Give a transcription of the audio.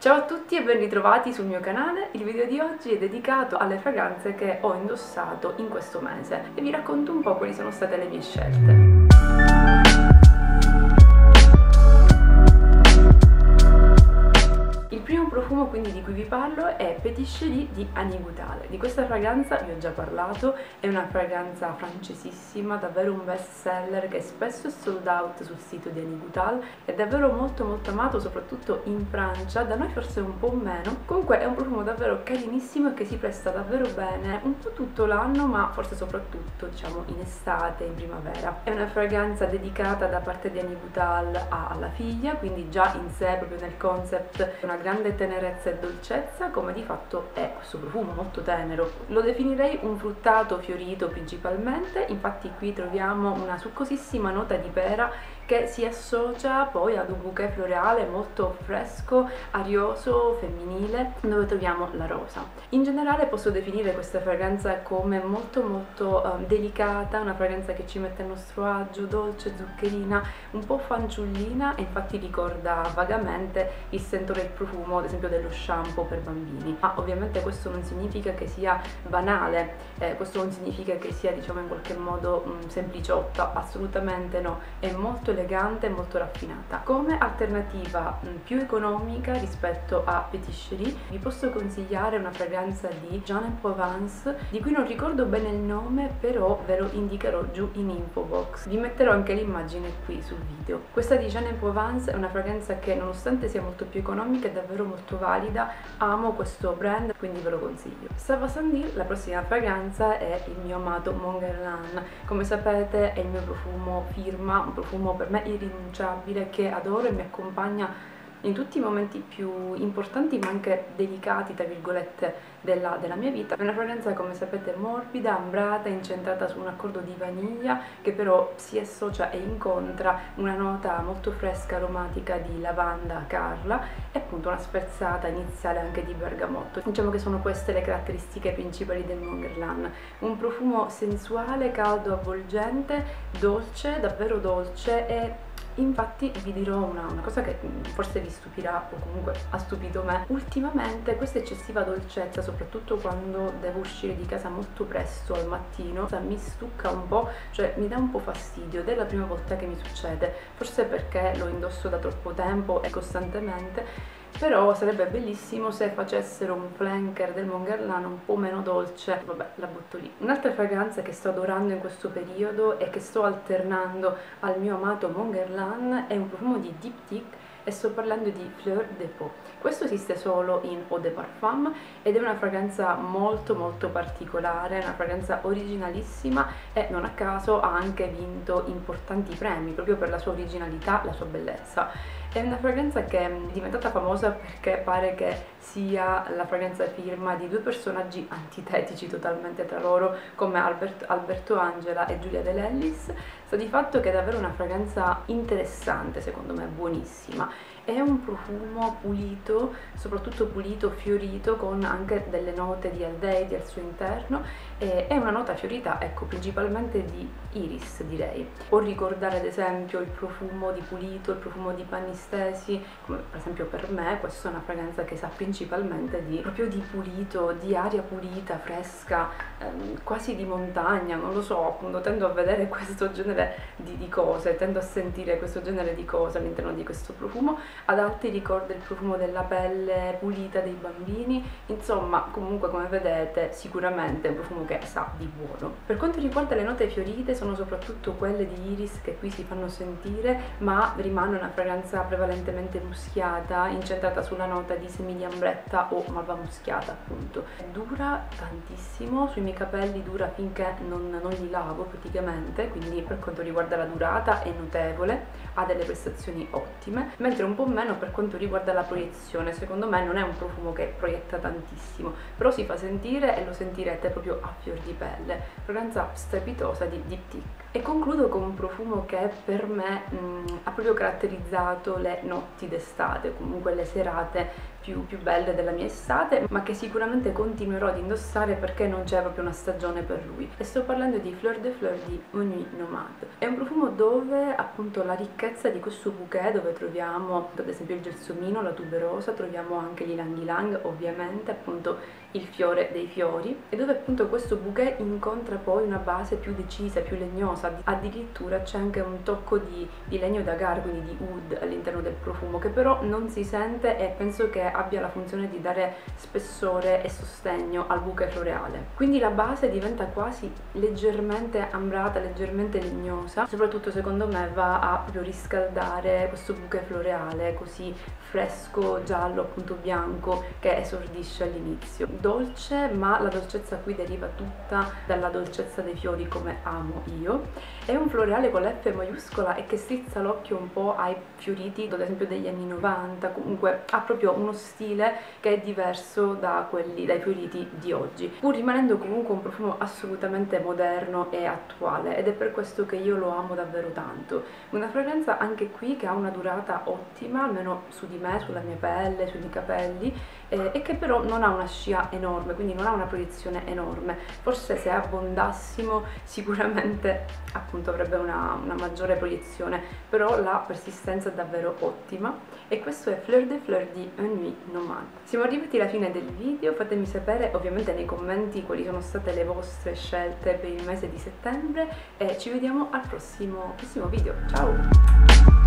Ciao a tutti e ben ritrovati sul mio canale. Il video di oggi è dedicato alle fragranze che ho indossato in questo mese e vi racconto un po' quali sono state le mie scelte. Il primo profumo quindi di cui vi parlo è Petit Chéri di Annie Goutal. Di questa fragranza vi ho già parlato, è una fragranza francesissima, davvero un best seller che spesso è sold out sul sito di Annie Goutal, è davvero molto amato soprattutto in Francia, da noi forse un po' meno. Comunque è un profumo davvero carinissimo e che si presta davvero bene un po' tutto l'anno, ma forse soprattutto diciamo in estate, in primavera. È una fragranza dedicata da parte di Annie Goutal alla figlia, quindi già in sé, proprio nel concept, una grande tenerezza e dolcezza, come di fatto è questo profumo molto tenero. Lo definirei un fruttato fiorito principalmente, infatti qui troviamo una succosissima nota di pera che si associa poi ad un bouquet floreale molto fresco, arioso, femminile, dove troviamo la rosa. In generale posso definire questa fragranza come molto delicata, una fragranza che ci mette a nostro agio, dolce, zuccherina, un po' fanciullina, e infatti ricorda vagamente il sentore del profumo, ad esempio dello shampoo per bambini. Ma ovviamente questo non significa che sia banale, questo non significa che sia diciamo in qualche modo sempliciotta, assolutamente no, è molto elegante e molto raffinata. Come alternativa più economica rispetto a Petit Chéri vi posso consigliare una fragranza di Jean Provence, di cui non ricordo bene il nome, però ve lo indicherò giù in info box. Vi metterò anche l'immagine qui sul video. Questa di Jean Provence è una fragranza che, nonostante sia molto più economica, è davvero molto valida. Amo questo brand, quindi ve lo consiglio. Saint Valentin, la prossima fragranza, è il mio amato Mon Guerlain. Come sapete è il mio profumo firma, un profumo per me irrinunciabile, che adoro e mi accompagna in tutti i momenti più importanti ma anche delicati, tra virgolette, della mia vita. È una fragranza, come sapete, morbida, ambrata, incentrata su un accordo di vaniglia che però si associa e incontra una nota molto fresca, aromatica di lavanda Carla e appunto una sferzata iniziale anche di bergamotto. Diciamo che sono queste le caratteristiche principali del Mon Guerlain. Un profumo sensuale, caldo, avvolgente, dolce, davvero dolce, e infatti vi dirò una cosa che forse vi stupirà, o comunque ha stupito me. Ultimamente questa eccessiva dolcezza, soprattutto quando devo uscire di casa molto presto al mattino, mi stucca un po', cioè mi dà un po' fastidio, ed è la prima volta che mi succede, forse perché lo indosso da troppo tempo e costantemente. Però sarebbe bellissimo se facessero un flanker del Mon Guerlain un po' meno dolce. Vabbè, la butto lì. Un'altra fragranza che sto adorando in questo periodo e che sto alternando al mio amato Mon Guerlain è un profumo di Diptyque, e sto parlando di Fleur de Peau. Questo esiste solo in Eau de Parfum ed è una fragranza molto particolare, una fragranza originalissima, e non a caso ha anche vinto importanti premi proprio per la sua originalità, la sua bellezza. È una fragranza che è diventata famosa perché pare che sia la fragranza firma di due personaggi antitetici totalmente tra loro, come Alberto Angela e Giulia De Lellis. Sta di fatto che è davvero una fragranza interessante, secondo me buonissima. È un profumo pulito, soprattutto pulito, fiorito, con anche delle note di aldeidi al suo interno, e è una nota fiorita, ecco, principalmente di iris, direi. Può ricordare ad esempio il profumo di pulito, il profumo di panni stesi, come per esempio per me questa è una fragranza che sa principalmente proprio di pulito, di aria pulita, fresca, quasi di montagna, non lo so, appunto tendo a vedere questo genere di cose, tendo a sentire questo genere di cose all'interno di questo profumo. Ad altri ricorda il profumo della pelle pulita dei bambini, insomma comunque come vedete sicuramente è un profumo che sa di buono. Per quanto riguarda le note fiorite, sono soprattutto quelle di iris che qui si fanno sentire, ma rimane una fragranza prevalentemente muschiata, incentrata sulla nota di semi di ambretta o malva muschiata, appunto. Dura tantissimo, sui miei capelli dura finché non li lavo praticamente, quindi per quanto riguarda la durata è notevole, ha delle prestazioni ottime, mentre un po' meno per quanto riguarda la proiezione. Secondo me non è un profumo che proietta tantissimo, però si fa sentire e lo sentirete proprio a fior di pelle. Fragranza strepitosa di Diptyque. E concludo con un profumo che per me ha proprio caratterizzato le notti d'estate, comunque le serate più belle della mia estate, ma che sicuramente continuerò ad indossare perché non c'è proprio una stagione per lui. E sto parlando di Fleur de Fleur di Nuit Nomade. È un profumo dove appunto la ricchezza di questo bouquet, dove troviamo ad esempio il gelsomino, la tuberosa, troviamo anche l'ylang ylang, ovviamente appunto il fiore dei fiori, e dove appunto questo bouquet incontra poi una base più decisa, più legnosa, addirittura c'è anche un tocco di legno d'agar, quindi di oud all'interno del profumo, che però non si sente e penso che abbia la funzione di dare spessore e sostegno al bouquet floreale. Quindi la base diventa quasi leggermente ambrata, leggermente legnosa, soprattutto secondo me va a proprio riscaldare questo bouquet floreale così fresco, giallo, appunto bianco, che esordisce all'inizio. Dolce, ma la dolcezza qui deriva tutta dalla dolcezza dei fiori, come amo io. È un floreale con l'F maiuscola e che strizza l'occhio un po' ai fioriti ad esempio degli anni 90, comunque ha proprio uno stile che è diverso dai fioriti di oggi, pur rimanendo comunque un profumo assolutamente moderno e attuale, ed è per questo che io lo amo davvero tanto. Una fragranza anche qui che ha una durata ottima, almeno su di me, sulla mia pelle, sui miei capelli, e che però non ha una scia enorme, quindi non ha una proiezione enorme. Forse se abbondassimo sicuramente appunto avrebbe una maggiore proiezione, però la persistenza è davvero ottima. E questo è Fleur de Fleur di Nuit Nomade. Siamo arrivati alla fine del video, fatemi sapere ovviamente nei commenti quali sono state le vostre scelte per il mese di settembre e ci vediamo al prossimo video. Ciao!